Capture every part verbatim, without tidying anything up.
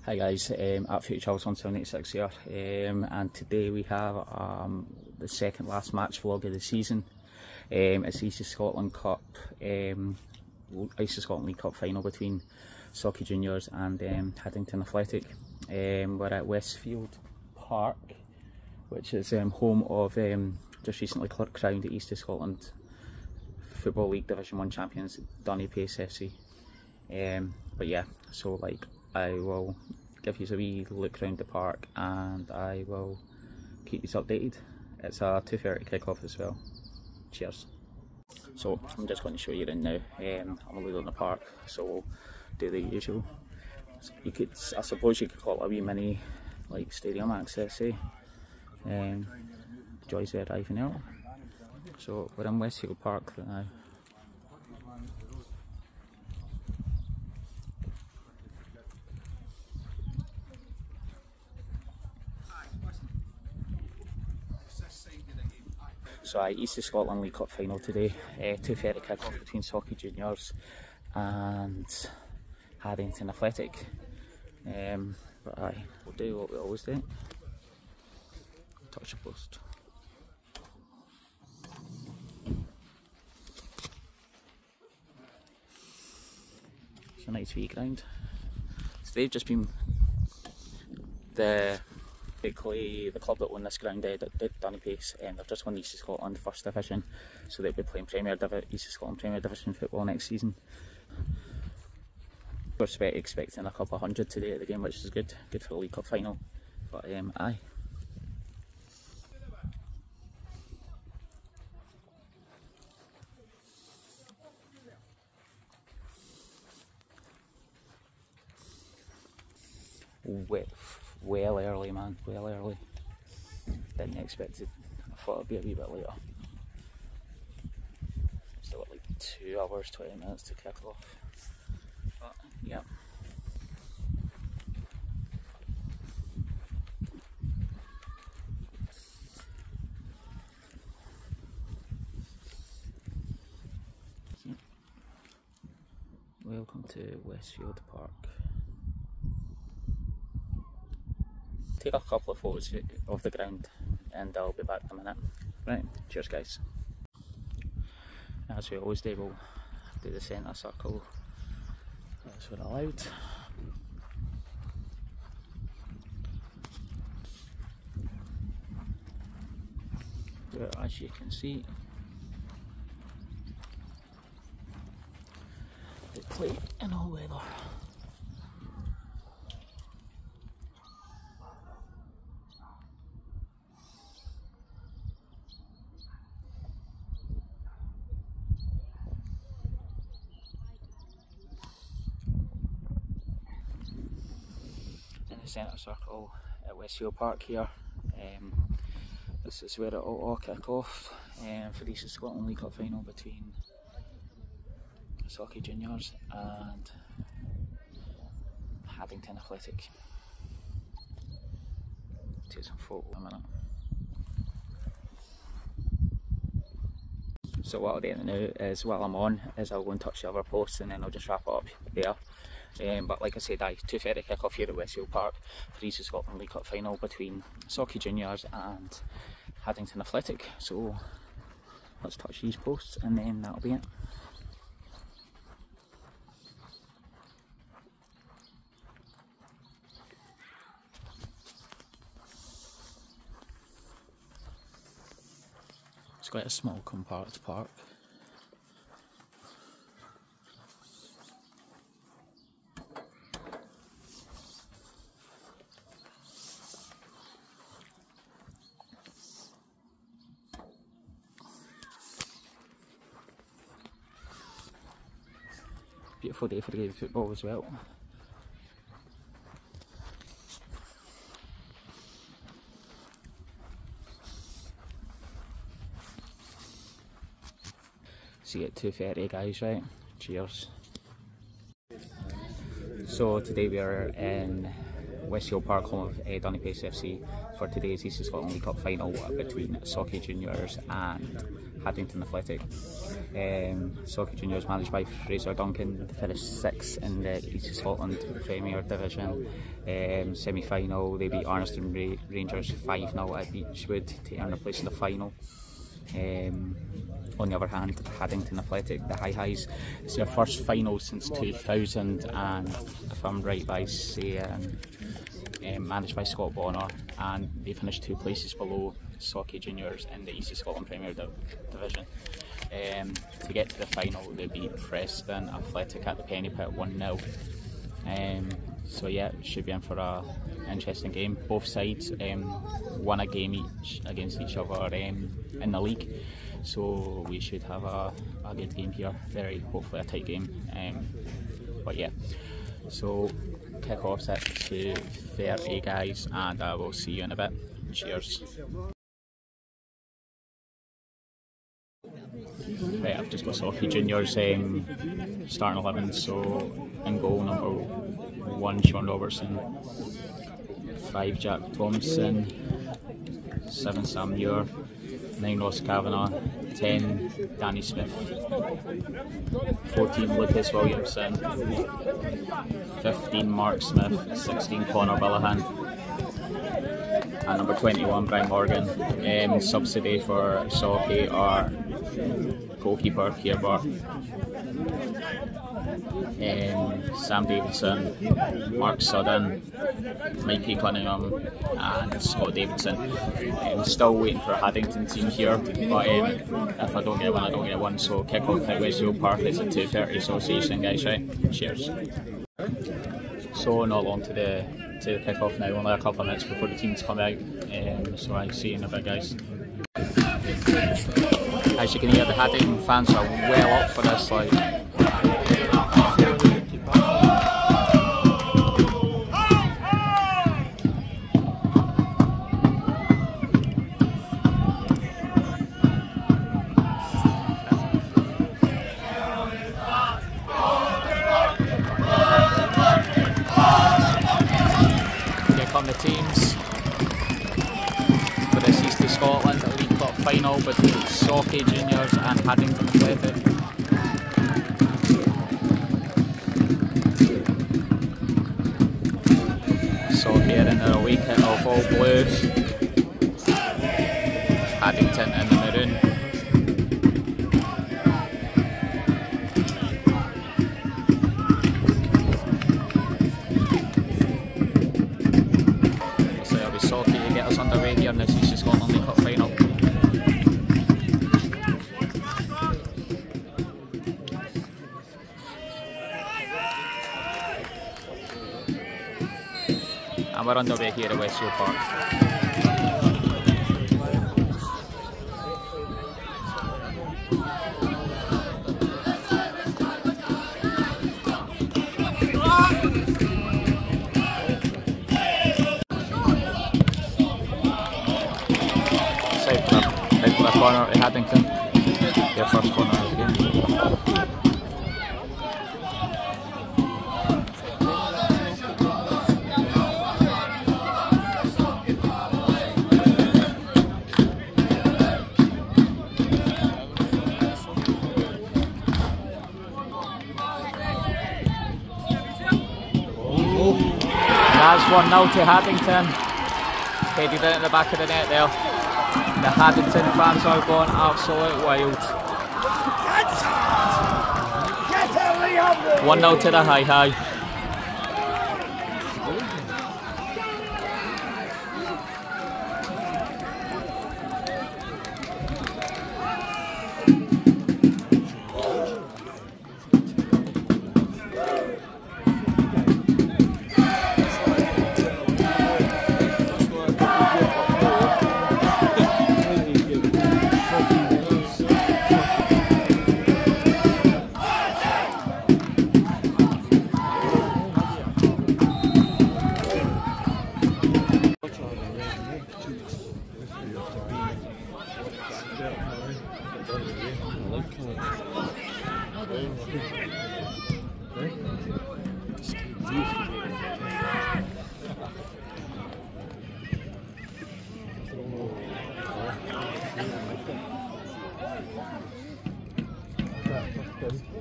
Hi guys, um, at Future Charles one seven eight six here, um, and today we have um, the second last match vlog of the season. Um, it's the East of Scotland Cup, um, East of Scotland League Cup Final between Sauchie Juniors and um, Haddington Athletic. Um, we're at Westfield Park, which is um, home of um, just recently crowned the East of Scotland Football League Division one champions, Dunipace F C. Um, but yeah, so like I will give you a wee look around the park and I will keep you updated. It's a two thirty kick-off as well. Cheers. So I'm just going to show you in now. Um, I'm a look on the park, so we'll do the usual. You could, I suppose you could call it a wee mini like stadium access, eh? Um, joys are arriving early. So we're in Westfield Park right now. So I East of Scotland League Cup Final today, uh, two thirty kick-off between Sauchie Juniors and Haddington Athletic. Um, but aye, we'll do what we always do. Touch the post. It's a nice wee ground. So they've just been the basically the club that won this ground, uh, Dunipace, and um, they've just won East of Scotland First Division, so they'll be playing Premier Divi East of Scotland Premier Division football next season. We're expecting a couple of hundred today at the game, which is good, good for the League Cup Final. But um, aye. Well, well early man, well early. Didn't expect it. I thought it'd be a wee bit later. Still got like two hours, twenty minutes to kick off. But yeah. Welcome to Westfield Park. Take a couple of photos of the ground and I'll be back in a minute. Right, cheers guys. As we always do, we'll do the centre circle as we're allowed. But as you can see, they play in all weather. Centre circle at Westfield Park here. Um, this is where it will all kick off um, for the East of Scotland League Cup Final between Sauchie Juniors and Haddington Athletic. Take some photos in a minute. So what I'll do now is, while I'm on, is I'll go and touch the other posts and then I'll just wrap it up there. Um, but like I said, I two thirty kick off here at Westfield Park for the East of Scotland League Cup Final between Sauchie Juniors and Haddington Athletic. So let's touch these posts and then that'll be it. It's quite a small compact park. Beautiful day for the game of football as well. See you at two thirty guys, right? Cheers. So today we are in Westfield Park, home of uh, Dunipace F C, for today's East of Scotland League Cup Final between Sauchie Juniors and Haddington Athletic. Um, Sauchie Juniors, managed by Fraser Duncan, finished sixth in the East of Scotland Premier Division. Um, semi-final, they beat Arniston Ra Rangers five nil at Beechwood to earn a place in the final. Um, on the other hand, Haddington Athletic, the High Highs, it's their first final since two thousand, and if I'm right by saying, um, managed by Scott Bonner, and they finished two places below Sauchie Juniors in the East of Scotland Premier Di Division. Um, to get to the final, they beat Preston Athletic at the Penny Pit one nil. Um, so yeah, it should be in for a interesting game. Both sides um, won a game each against each other um, in the league, so we should have a, a good game here. Very hopefully a tight game. Um, but yeah, so kick off's at two thirty, guys, and I will see you in a bit. Cheers. Right, I've just got Sauchie Juniors um, starting eleven. So in goal, number one Sean Robertson, five Jack Thompson, seven Sam Muir, nine Ross Kavanagh, ten Danny Smith, fourteen Lucas Williamson, fifteen Mark Smith, sixteen Connor Billahan, and number twenty-one Brian Morgan. Um, subsidy for Sauchie are goalkeeper Keir Bart, um, Sam Davidson, Mark Sudden, Mikey Cunningham and Scott Davidson. I'm um, still waiting for a Haddington team here, but um, if I don't get one, I don't get one. So kick off at Westfield Park, it's at two thirty, so see you soon, guys, right? Cheers. So not long to the to the kick off now, only a couple of minutes before the teams come out, um, so I'll see you in a bit, guys. As you can hear, the Haddington fans are well up for this. Like, here come the teams for this East of Scotland League Cup Final between Sauchie Juniors and Haddington Athletic. Sauchie are in their away kit of all blue, Haddington in the maroon. So it'll be Sauchie to get us underway here in this East of Scotland League Cup Final. And we're underway here at Westfield Park. Side for the, side for the corner at Haddington. Their first corner of the game. That's one nil to Haddington. Headed in at the back of the net there. The Haddington fans are going absolute wild. one nil to the High High.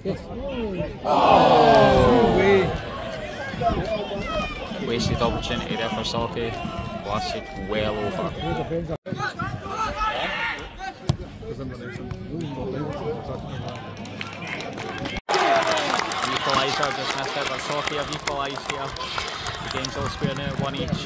Yes. Oh! No way. Wasted opportunity there for Sauchie. Blasted well over. Equaliser just missed it, but Sauchie have equalised here. The game's all square now, one each.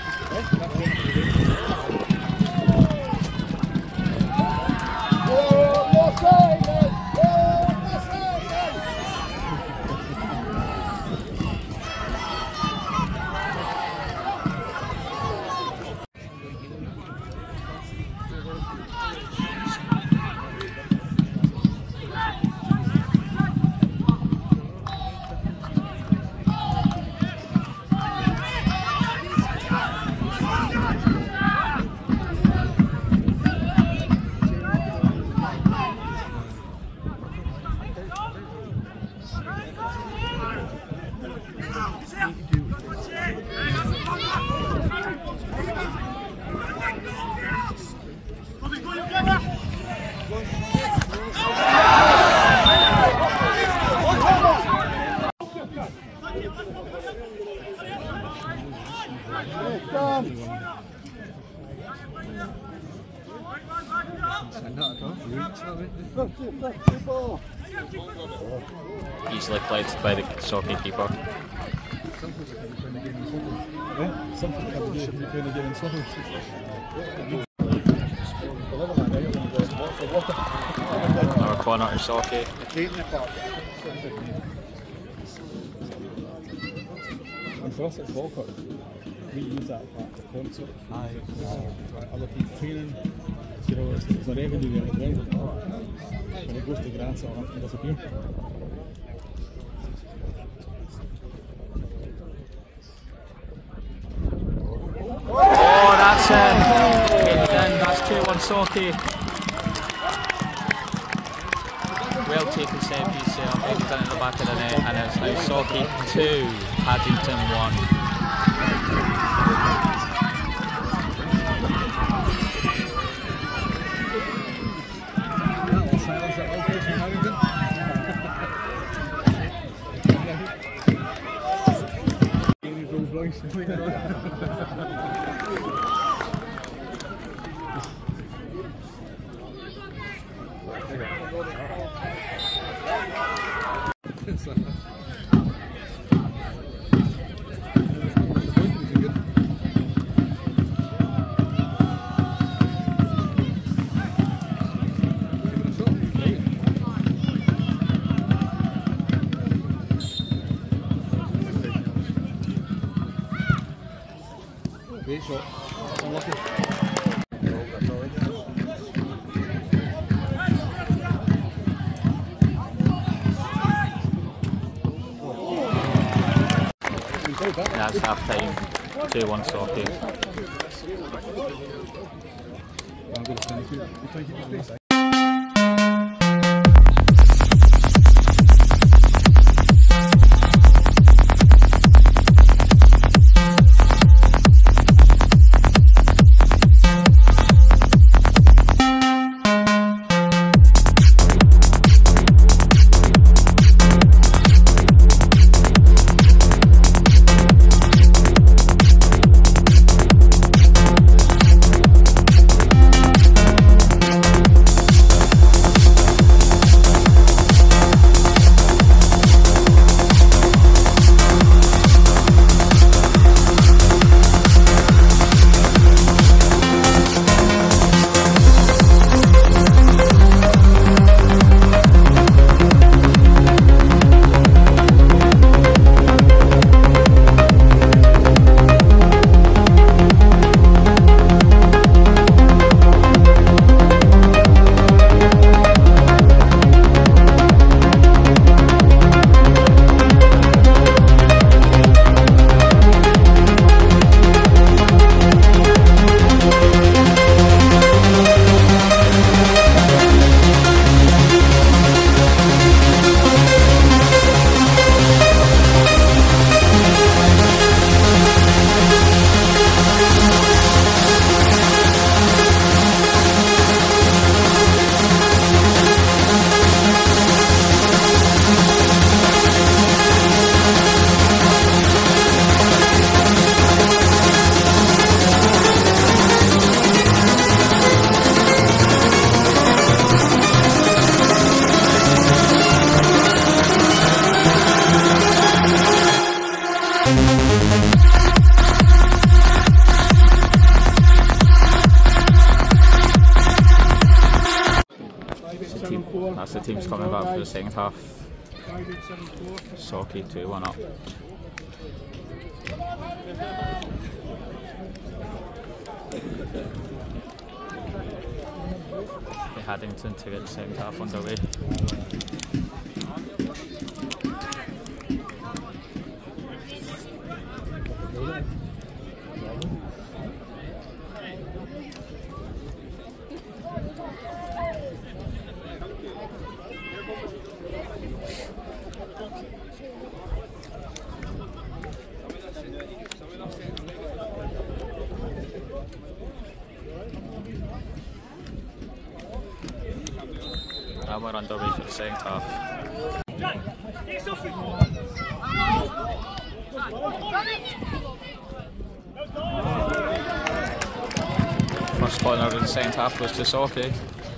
Easily played by the Sauchie keeper. Another corner to Sauchie. And for us at Falkirk, we use that part for concert. Aye. Other people training. You know, it's, it's a revenue there as well. When it goes to grass, it'll have to disappear. Oh, that's it. Getting in, that's two one Sauchie. Well taken set piece there, getting in at the back of the net, and it's now Sauchie two, Haddington one. Great shot. Unlucky. That's half time. two one Sauchie. That's the teams coming back for the second half. Sauchie two one up. The Haddington to get the second half underway. And we're underway for the second half. First corner of the second half goes to Sauchie.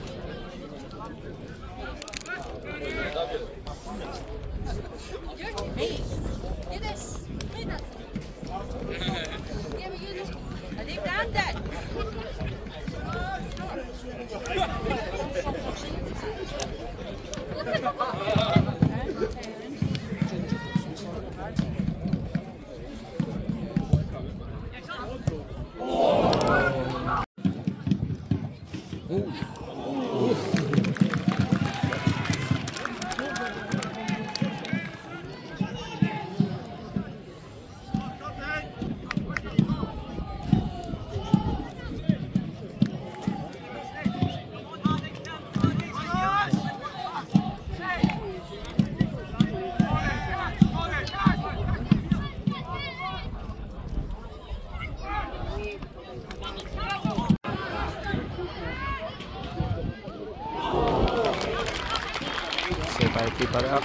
By keeper it up.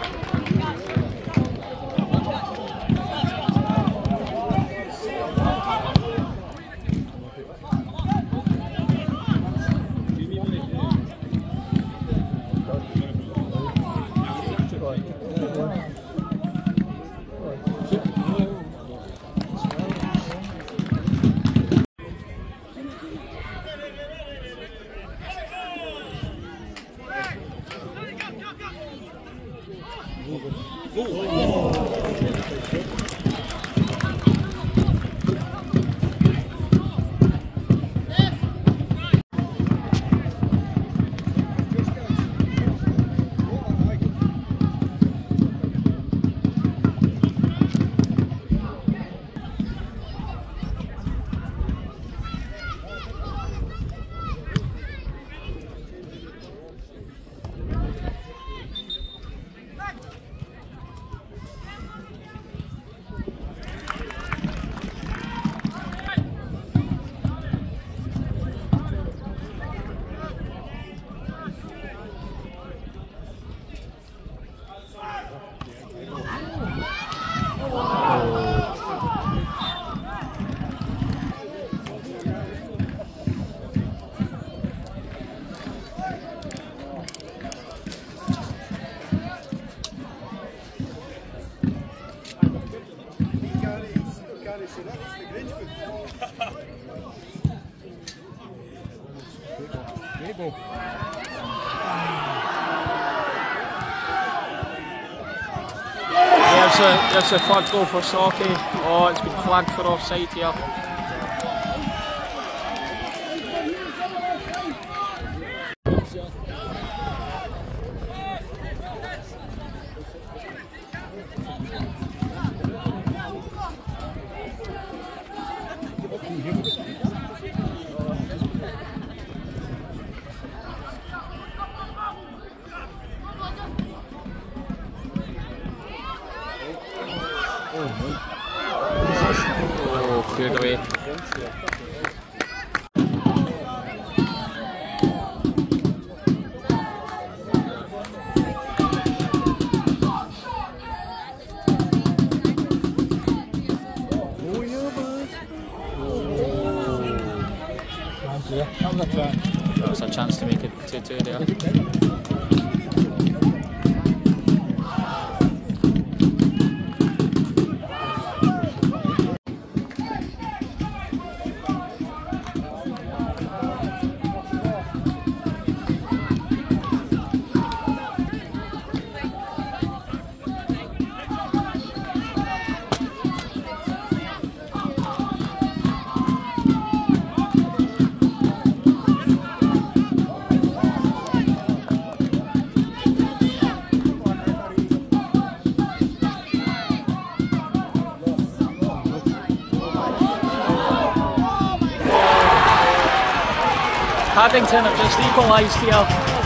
There's a, there's a third goal for Sauchie. Oh, it's been flagged for offside here. Oh, cleared away. That was a chance to make it two two there. Haddington have just equalised here.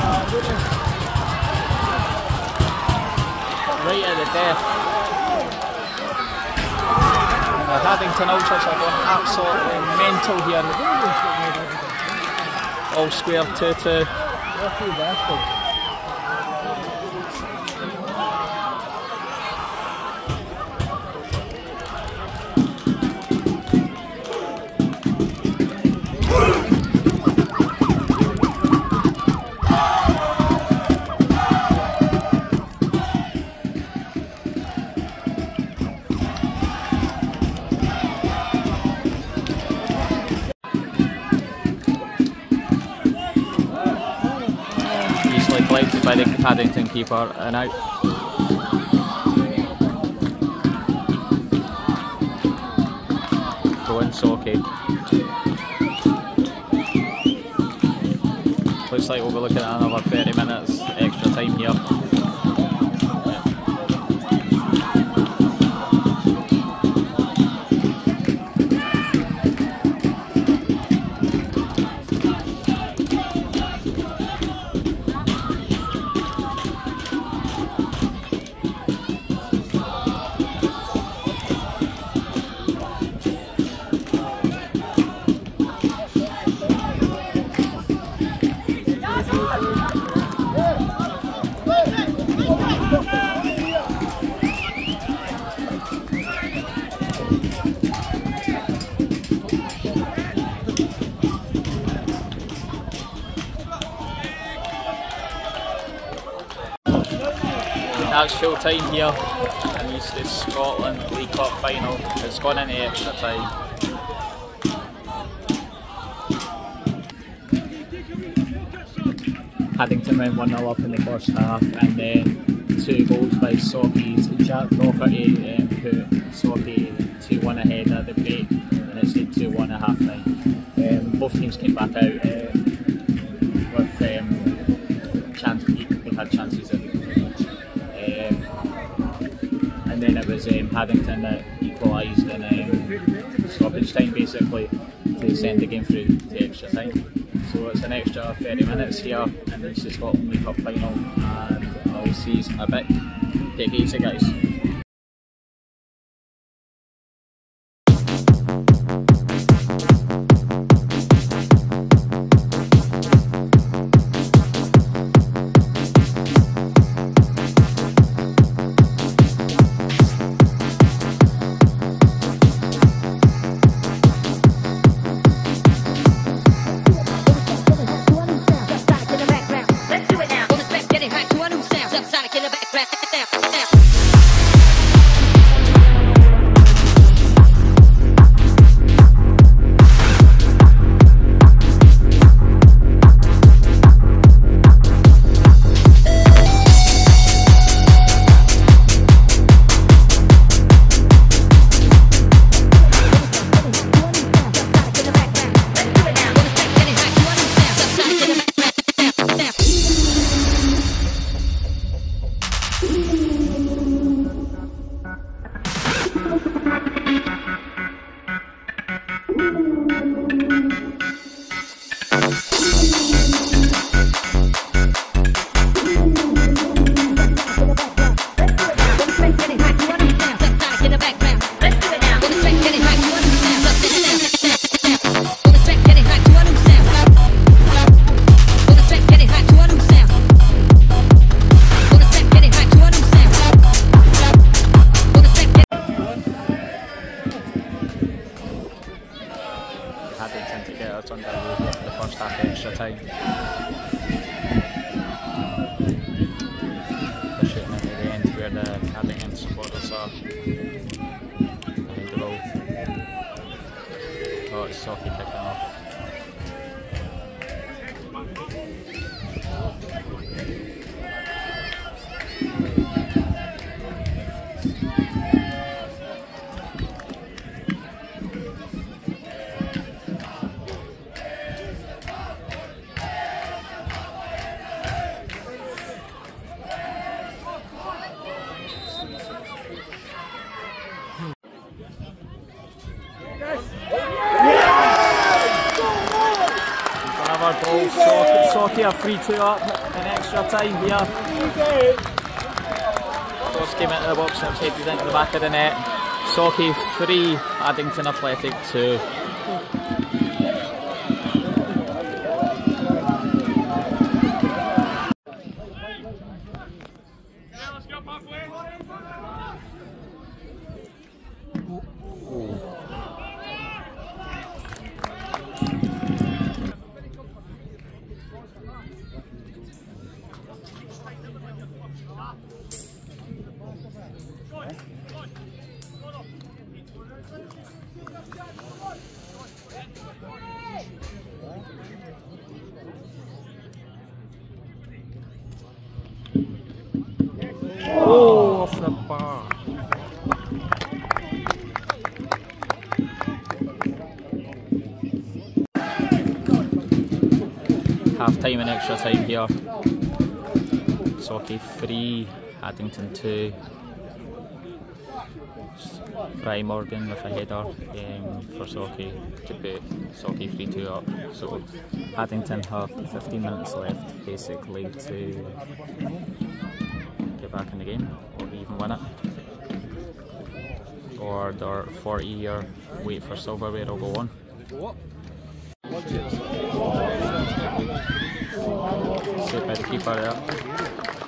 Right at the death. The Haddington Ultras are going absolutely mental here. All square two two. Collected by the Haddington keeper and out. Throw in Sauchie. Looks like we'll be looking at another thirty minutes extra time here. That's full time here in the E O S C Scotland League Cup Final. It's gone into extra time. Haddington went one nil up in the first half, and then two goals by Sauchie's Jack Docherty um, put Sauchie two one ahead at the break, and it stayed two one at half time. Um, both teams came back out uh, with um, chance, they had chances of um, and then it was um, Haddington that equalised in um, stoppage time basically to send the game through to extra time. So it's an extra thirty minutes here in the E O S C Scotland League Cup Final, and I'll see you in a bit. Take it easy, guys. Haddington to get us underway here for the first half extra time. They're shooting at the end where the Haddington supporters are. Behind the goal. Oh, it's Sauchie kicking off. hard ball. Sauchie are three two up in extra time here. Cross came into the box and it was headed into the back of the net. Sauchie three, Haddington Athletic two. Oh, off the bar. Half time and extra time here. Sauchie three, Haddington two. Brian Morgan with a header um, for Sauchie to put Sauchie three two up. So Haddington have fifteen minutes left basically to get back in the game or even win it. Or their forty year wait for silverware will go on. Saved by the keeper there.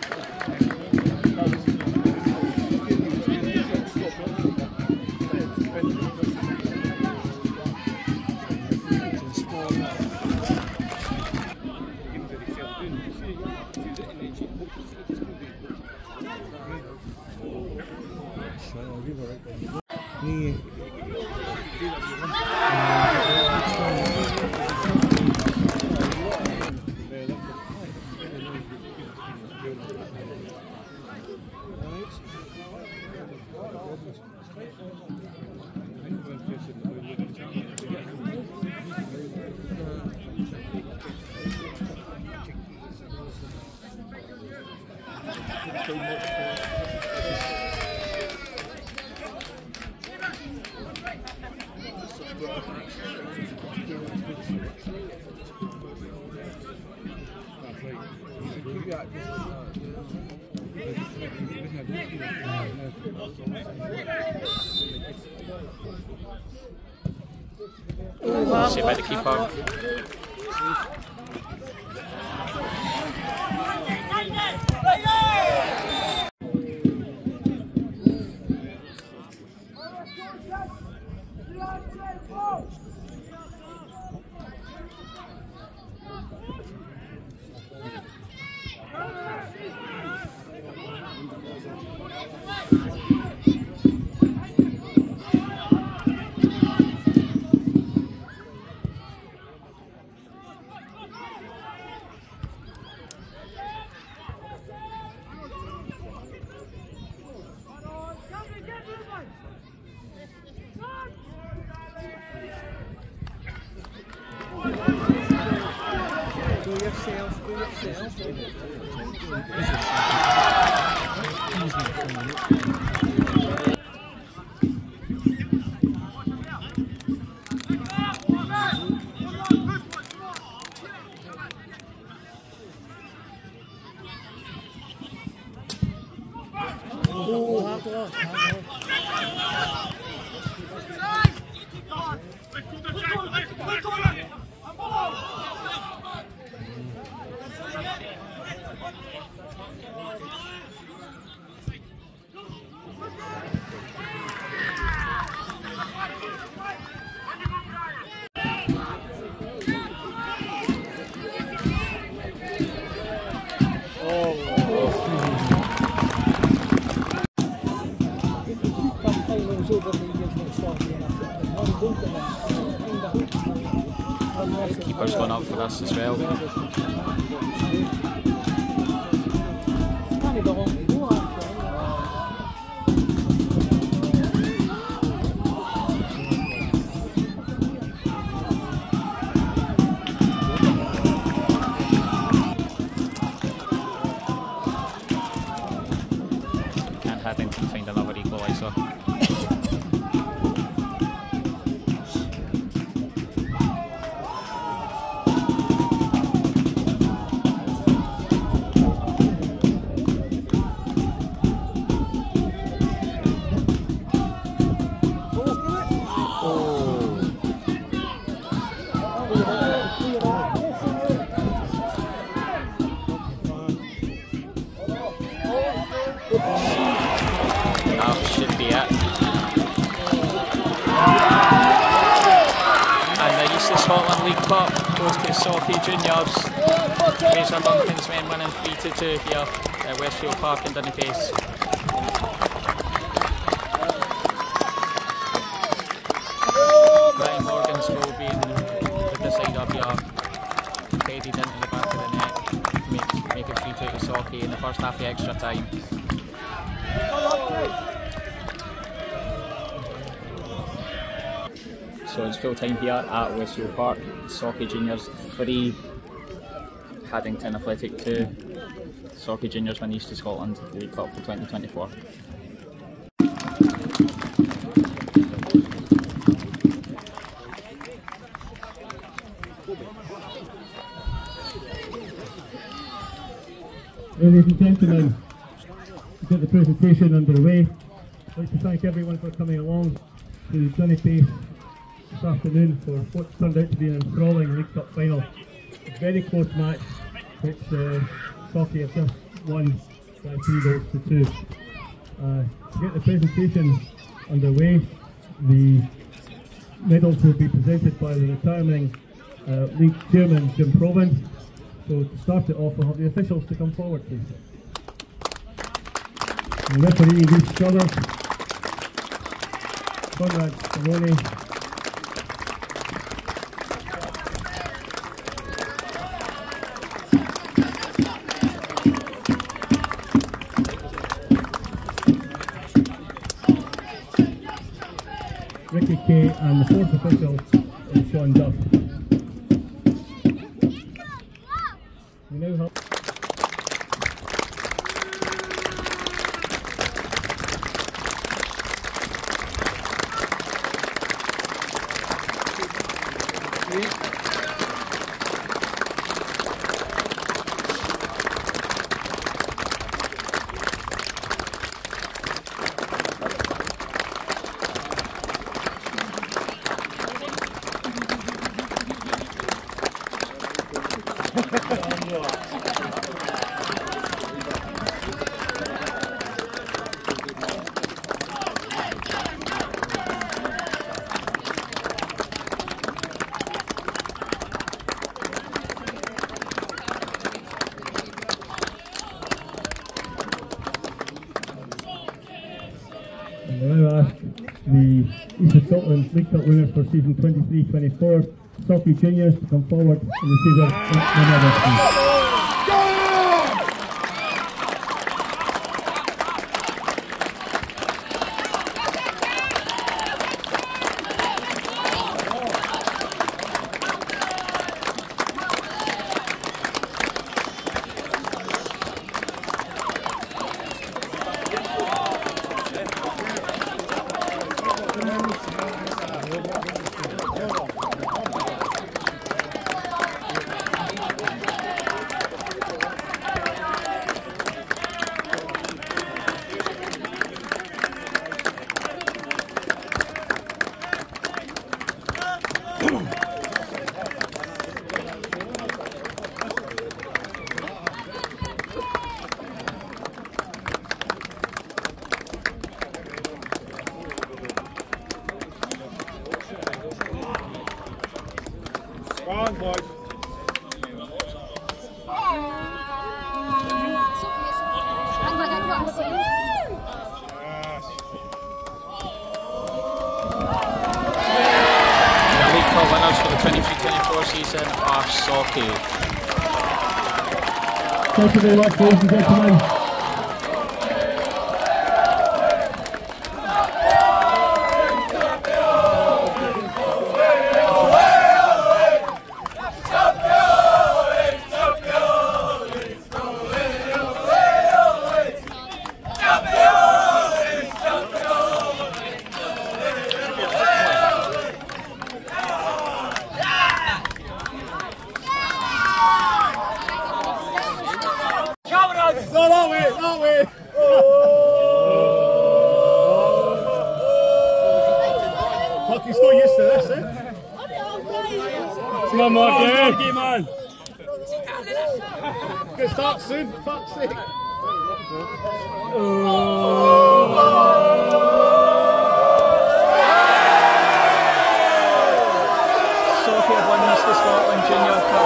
Saved by the keeper. Keeper's gone up for this as well. Can Haddington find another equaliser? That should be it. And the East of Scotland League Cup goes to Sauchie Juniors. Fraser Duncan's men winning three to two here at Westfield Park in Dunipace. Brian Morgan's goal being the decider here. Headed into the back of the net, make, make it three two to Sauchie in the first half of extra time. So it's full time here at Westfield Park. Sauchie Juniors three, Haddington Athletic two. Sauchie Juniors win East of Scotland League Cup for twenty twenty-four. Ladies and gentlemen, to get the presentation underway, I'd like to thank everyone for coming along to Dunipace this afternoon for what turned out to be an enthralling League Cup Final. A very close match which uh, Sauchie have just won by three goals to two. Uh, to get the presentation underway, the medals will be presented by the retiring uh, League Chairman Jim Province. So to start it off, we'll have the officials to come forward, please. The referee, Reece Struthers, Conrad Simone, Ricky Kay, and the fourth official is Sean Duff. We now have the East of Scotland League Cup winners for season twenty-three twenty-four, Sauchie Juniors, to come forward and receive their medals. Go on, boys. The League Cup winners for the twenty-three twenty-four season are Sauchie. Thank you very much, ladies and gentlemen. No, no, we one more game. Game on. Good start soon. Fuck's sake. Sauchie have won the East of Scotland Junior Cup.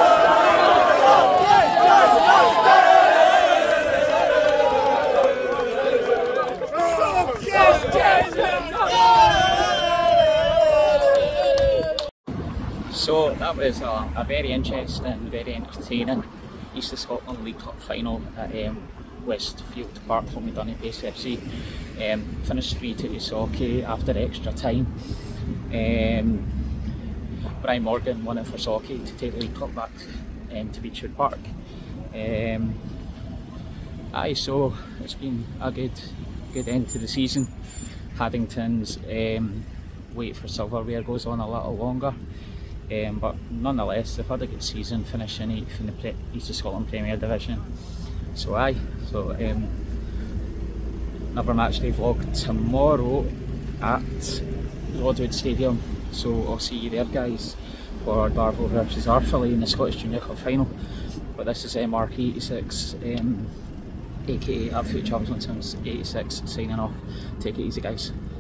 So that was a, a very interesting, very entertaining East of Scotland League Cup Final at um, Westfield Park, home with Dunipace F C. Um, finished three two to Sauchie after extra time. Um, Brian Morgan won it for Sauchie to take the League Cup back um, to Westfield Park. Um, aye, so it's been a good, good end to the season. Haddington's um, wait for silverware goes on a little longer. Um, but nonetheless, they've had a good season, finishing eighth in the Pre East of Scotland Premier Division. So aye, so um, another match day vlog tomorrow at Rodwood Stadium. So I'll see you there, guys, for Darvel versus Arthurlie in the Scottish Junior Cup Final. But this is M R K eighty-six, um, aka Absolute Travels on Sims eighty-six, signing off. Take it easy, guys.